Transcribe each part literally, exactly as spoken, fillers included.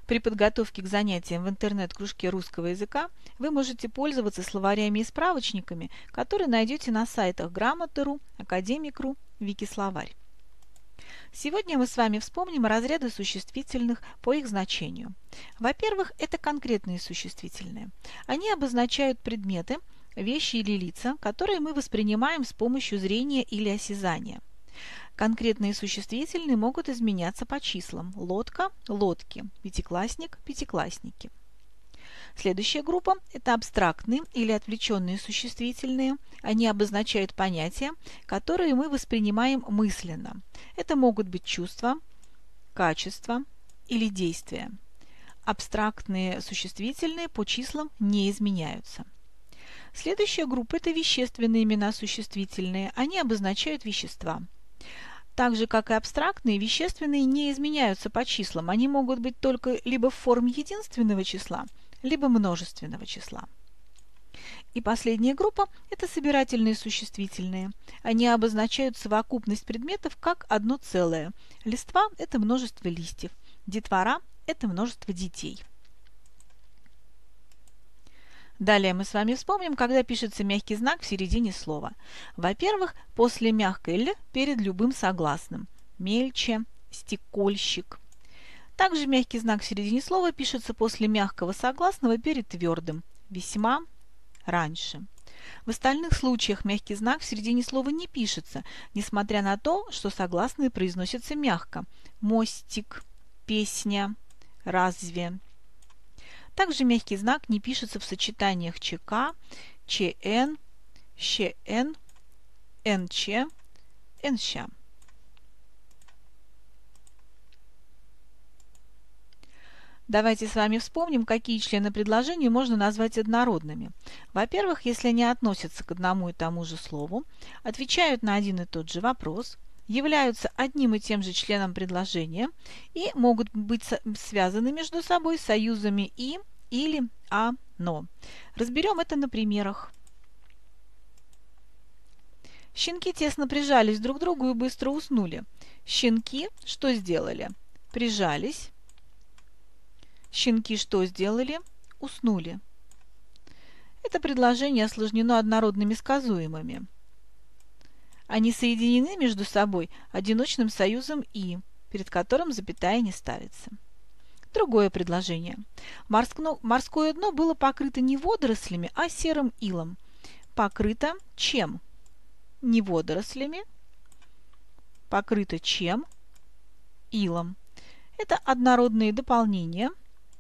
При подготовке к занятиям в интернет-кружке русского языка вы можете пользоваться словарями и справочниками, которые найдете на сайтах грамота точка ру, академик точка ру, Викисловарь. Сегодня мы с вами вспомним разряды существительных по их значению. Во-первых, это конкретные существительные. Они обозначают предметы, вещи или лица, которые мы воспринимаем с помощью зрения или осязания. Конкретные существительные могут изменяться по числам: лодка – лодки, пятиклассник – пятиклассники. Следующая группа – это абстрактные или отвлеченные существительные. Они обозначают понятия, которые мы воспринимаем мысленно. Это могут быть чувства, качества или действия. Абстрактные существительные по числам не изменяются. Следующая группа – это вещественные имена существительные. Они обозначают вещества. Так же, как и абстрактные, вещественные не изменяются по числам. Они могут быть только либо в форме единственного числа, либо множественного числа. И последняя группа – это собирательные существительные. Они обозначают совокупность предметов как одно целое. Листва – это множество листьев. Детвора – это множество детей. Далее мы с вами вспомним, когда пишется мягкий знак в середине слова. Во-первых, после мягкой «л» перед любым согласным. Мельче, стекольщик. Также мягкий знак в середине слова пишется после мягкого согласного перед твердым. Весьма, раньше. В остальных случаях мягкий знак в середине слова не пишется, несмотря на то, что согласные произносятся мягко. Мостик, песня, разве. Также мягкий знак не пишется в сочетаниях ЧК, ЧН, ЩН, НЧ, НЩ. Давайте с вами вспомним, какие члены предложений можно назвать однородными. Во-первых, если они относятся к одному и тому же слову, отвечают на один и тот же вопрос, являются одним и тем же членом предложения и могут быть связаны между собой союзами «и», «или», «а», «но». Разберем это на примерах. Щенки тесно прижались друг к другу и быстро уснули. Щенки что сделали? Прижались. Щенки что сделали? Уснули. Это предложение осложнено однородными сказуемыми. Они соединены между собой одиночным союзом «и», перед которым запятая не ставится. Другое предложение. Морское дно было покрыто не водорослями, а серым илом. Покрыто чем? Не водорослями. Покрыто чем? Илом. Это однородные дополнения,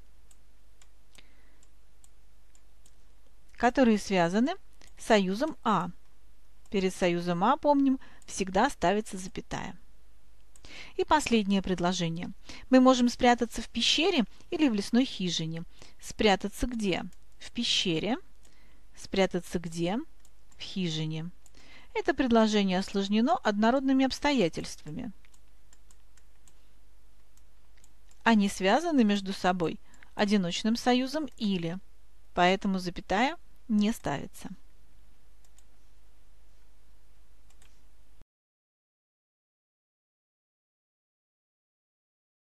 которые связаны союзом «а». Перед союзом «а», помним, всегда ставится запятая. И последнее предложение. Мы можем спрятаться в пещере или в лесной хижине. Спрятаться где? В пещере. Спрятаться где? В хижине. Это предложение осложнено однородными обстоятельствами. Они связаны между собой одиночным союзом «или», поэтому запятая не ставится.